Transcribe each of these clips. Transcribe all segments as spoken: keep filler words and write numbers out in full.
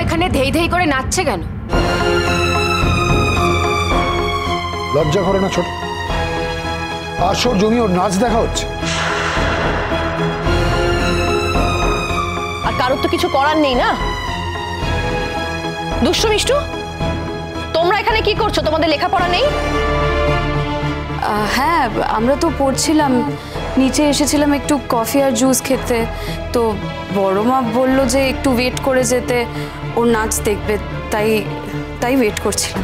এখানে ধেই ধেই করে নাচছে কেন? লজ্জা করে না ছোট? আসর জমি ওর নাচ দেখা হচ্ছে। আর কারোর তো কিছু করার নেই না। দুষ্টু মিষ্টু, তোমরা এখানে কি করছো? তোমাদের লেখাপড়া নেই? হ্যাঁ, আমরা তো পড়ছিলাম, নিচে এসেছিলাম একটু কফি আর জুস খেতে। তো বড় মা বললো যে একটু ওয়েট করে যেতে, ওর নাচ দেখবে, তাই তাই ওয়েট করছিলাম।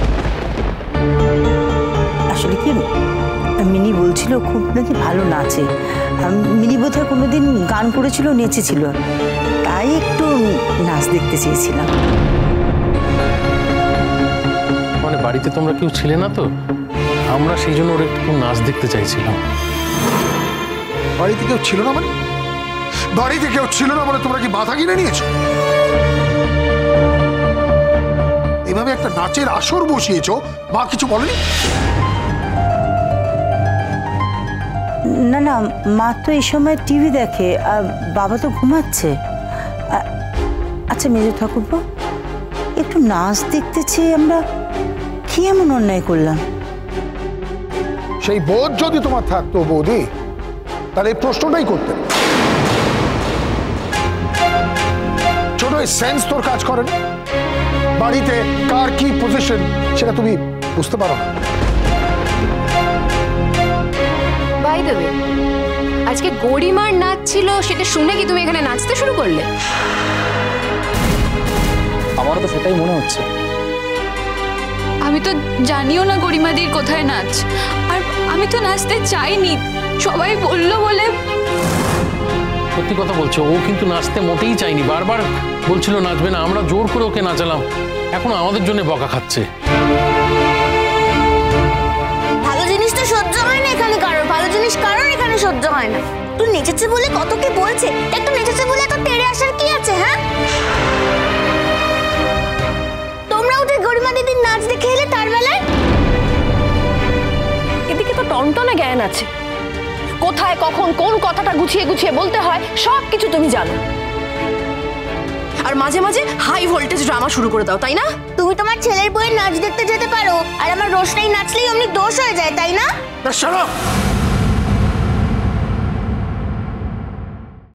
আসলে কি মিনি বলছিল খুব নাকি ভালো নাচে। মিনি বোধহয় কোনোদিন গান করেছিল, নেচেছিল, তাই একটু নাচ দেখতে চেয়েছিলাম। মানে বাড়িতে তোমরা কেউ ছিলে না তো, আমরা সেই জন্য ওর একটু নাচ দেখতে চাইছিলাম। বাড়িতে কেউ ছিল না মানে? বাড়িতে কেউ ছিল না বলে তোমরা কি বাধা কিনে নিয়েছো? এভাবে একটা নাচের আসর বসিয়েছো, মা কিছু বলেনি? না না, মা তো এই সময় টিভি দেখে আর বাবা তো ঘুমাচ্ছে। আচ্ছা মেজো ঠাকুরপো, একটু নাচ দেখতে চেয়ে আমরা কি এমন অন্যায় করলাম? সেই বোধ যদি তোমার থাকতো বৌদি, তাহলে এই প্রশ্নটাই করতে। ছোট এই সেন্স তোর কাজ করে না? বাড়িতে কার কি পজিশন সেটা তুমি বুঝতে পারো না? বাই দ্য ওয়ে, আজকে গরিমার নাচ ছিল, সেটা শুনে কি তুমি এখানে নাচতে শুরু করলে? আমারও তো সেটাই মনে হচ্ছে। আমি তো জানিও না গরিমাদির কোথায় নাচ, আর আমি তো নাচতে চাইনি, সবাই বললো বলে। সত্যি কথা বলছো, ও কিন্তু নাচতে মোটেই চাইনি, বারবার বলছিল নাচবে না, আমরা জোর করে ওকে নাচালাম, এখন আমাদের জন্য বকা খাচ্ছে। ভালো জিনিস তো সহ্য হয় না এখানে কারোর, ভালো জিনিস কারোর এখানে সহ্য হয় না। তুই নেচেছে বলে কত কি বলছে, একটু নেচেছে বলে এত তেড়ে আসার কি আছে? হ্যাঁ, তোমরা উঠে গরিমা দিদির নাচ দেখে এলে, তার বেলায় এদিকে তো টনটনে জ্ঞান আছে, কোথায় কখন কোন কথাটা গুছিয়ে গুছিয়ে বলতে হয় সব কিছু তুমি জানো। আর মাঝে মাঝে হাই ভোল্টেজ ড্রামা শুরু করে দাও, তাই না? তুমি তোমার ছেলের বইয়ের নাচ দেখতে যেতে পারো, আর আমার রোশনাই নাচলেই অমনি দোষ হয়ে যায়, তাই না? শালা